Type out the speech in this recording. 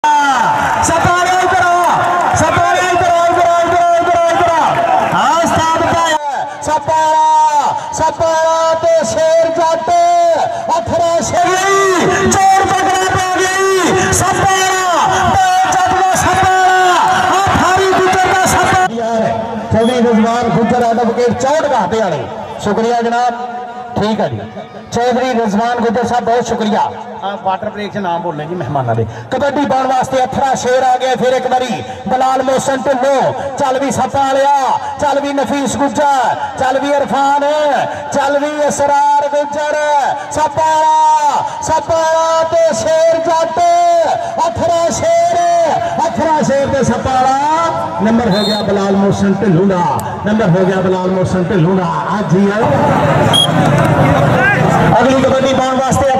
शुक्रिया जनाब, ठीक है जी। चौधरी रिजवान गुजर साहब बहुत शुक्रिया। वाटर ब्रेक से नाम बोलने जी मेहमानों के। कबड्डी पाने वास्ते अथरा शेर आ गया फिर एक बारी। बलाल मोहसन ढिल्लो, चल भी सपा लिया, चल भी नफीस गुजर, चल भी इरफान, चल भी असरार गुजर। सपारा ते शेर जट, अथरा शेर ते सपारा। नंबर हो गया बलाल मोहसन ढिल्लू का, नंबर हो गया बलाल मोहसन ढिल्लू का। आज ही अगली कबड्डी पाने वास्ते